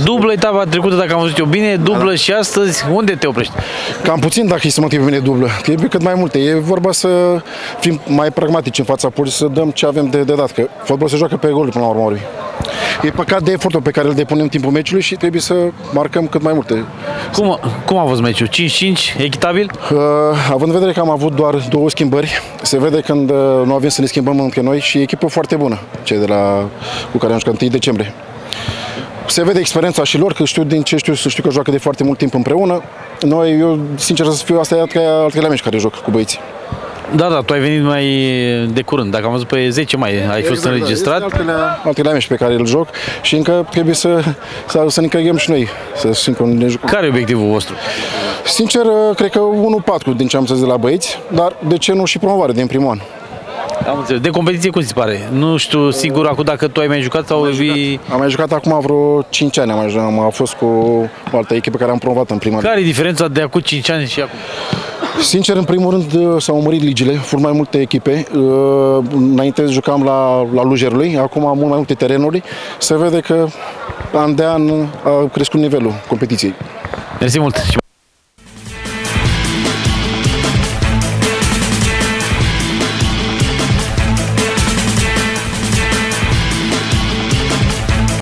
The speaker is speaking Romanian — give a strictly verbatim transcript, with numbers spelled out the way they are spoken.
dublă etapa trecută, dacă am văzut eu bine, dublă da. Și astăzi, unde te oprești? Cam puțin dacă e să motive bine dublă, trebuie cât mai multe. E vorba să fim mai pragmatici în fața poliției, să dăm ce avem de, de dat, că fotbalul se joacă pe gol până la urmă. E păcat de efortul pe care îl depunem în timpul meciului și trebuie să marcăm cât mai multe. Cum, cum a fost meciul? cinci cinci? Echitabil? Uh, având în vedere că am avut doar două schimbări, se vede când uh, nu avem să ne schimbăm între noi și e echipă foarte bună, cei de la, cu care am jucat întâi decembrie. Se vede experiența și lor, că știu din ce știu, știu că joacă de foarte mult timp împreună. Noi, eu, sincer să fiu, asta e al treilea meci care joc cu băieții. Da, da, tu ai venit mai de curând, dacă am văzut pe zece mai, ai exact, fost înregistrat. Este al treilea meci pe care îl joc și încă trebuie să, să, să ne încălzăm și noi. Să, ne jucăm. Care e obiectivul vostru? Sincer, cred că unu patru din ce am înțeles de la băieți, dar de ce nu și promovare din primul an. Am înțeles. De competiție cum ți pare? Nu știu sigur acum dacă tu ai mai jucat sau... Am mai jucat, am mai jucat acum vreo cinci ani, am, mai jucat, am fost cu o altă echipă care am promovat în prima. Care e diferența de acum cinci ani și acum? Sincer, în primul rând s-au mărit ligile, fur mai multe echipe. Înainte jucam la, la Lujerului, acum am mult mai multe terenuri. Se vede că an de an a crescut nivelul competiției. Mersi mult!